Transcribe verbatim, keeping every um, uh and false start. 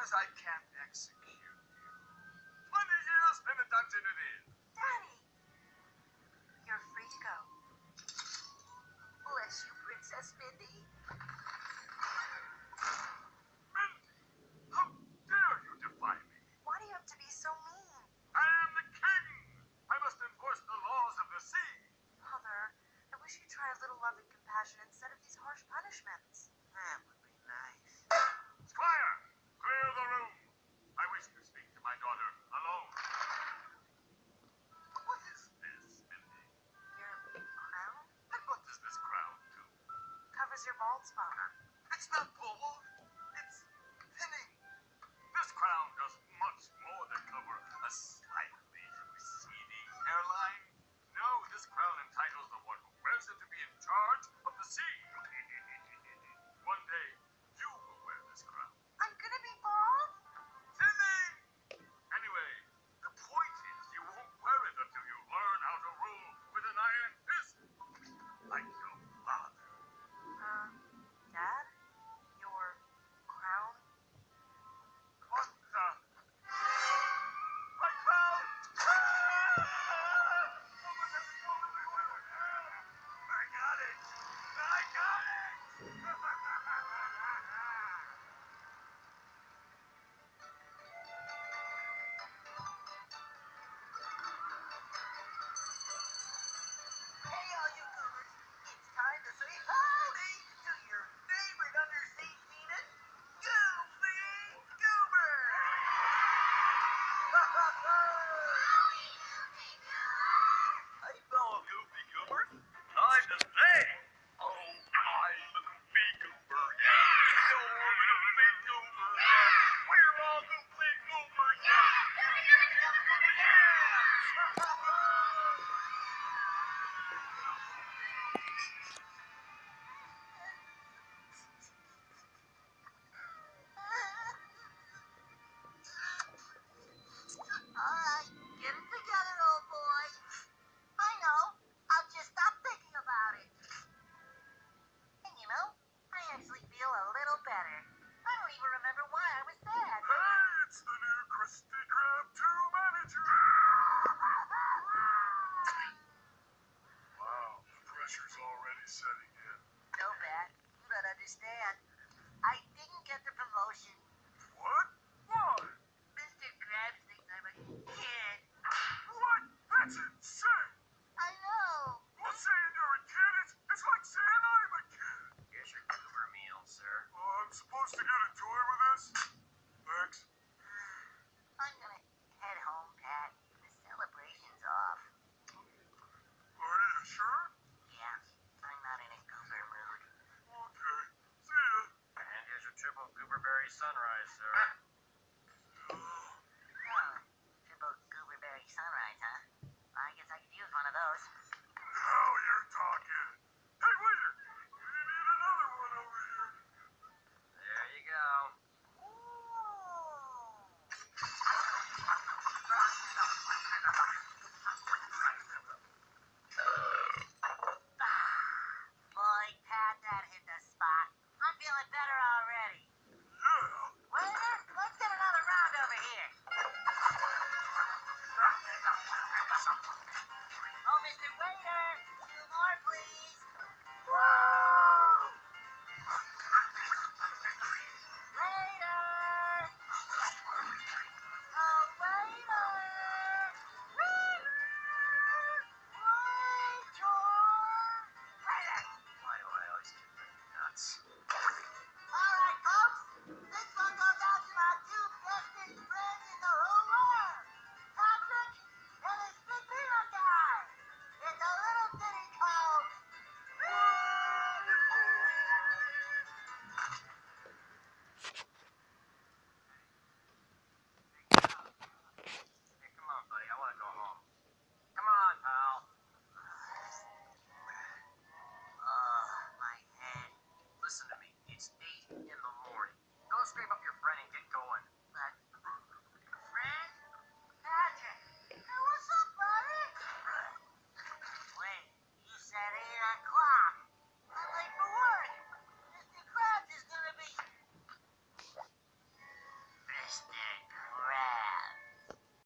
as I can't execute you, twenty years in a dungeon it is. Daddy! You're free to go. Bless you, Princess Mindy. Mindy, how dare you defy me? Why do you have to be so mean? I am the king. I must enforce the laws of the sea. Mother, I wish you'd try a little love and compassion instead of these harsh punishments. That would be nice. Squire, clear the room. I wish to speak to my daughter alone. What is this, Mindy? Your crown And what does this crown do? covers your bald spot.